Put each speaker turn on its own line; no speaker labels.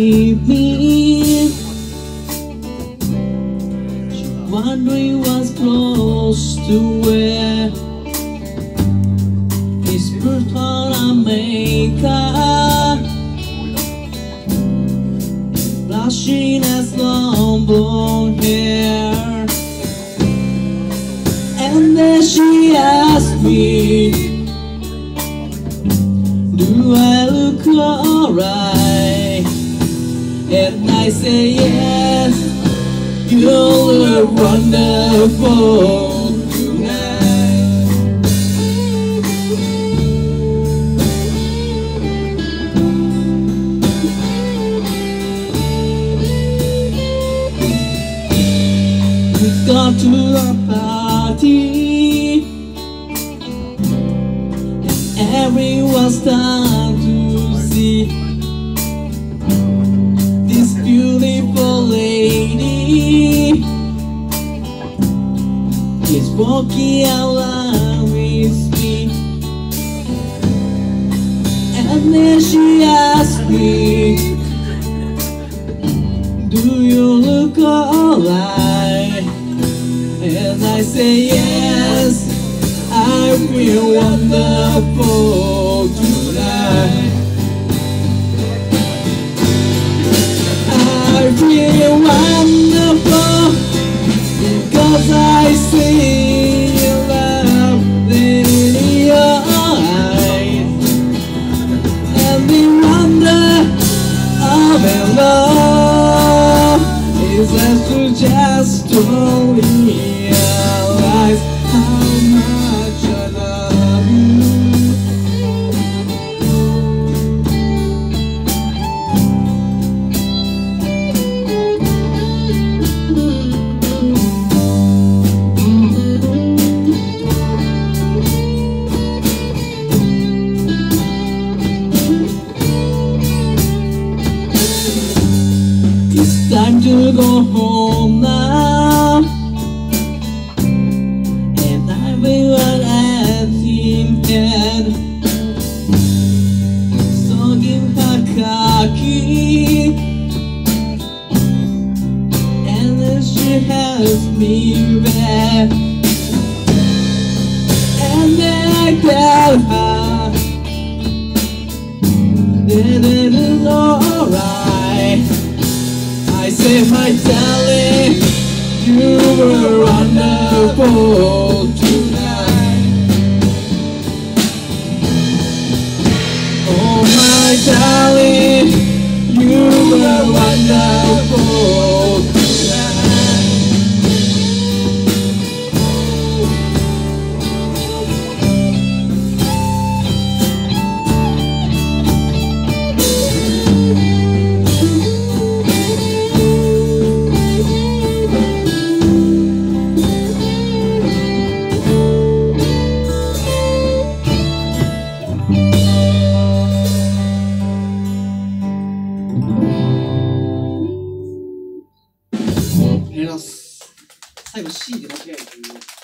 leave me. Wondering what's close to where this first part I make up, blushing as long blonde hair. And then she asked me, do I look alright? And I say yes, you look wonderful tonight. We got to a party, and everyone's starting to see this beautiful lady is walking along with me. And then she asked me, do you look alright? And I say yes, I feel wonderful tonight. I feel wonderful because I see love in your eyes, and the wonder of your love is that you just don't realize how much I love you. It's time to go home now, and I will run at him head. So give her cocky, and then she helps me back. And then I tell her that it is alright. I say, my darling, you were wonderful tonight. Oh, my darling, you were wonderful tonight.やります。最後 C で間違えるという。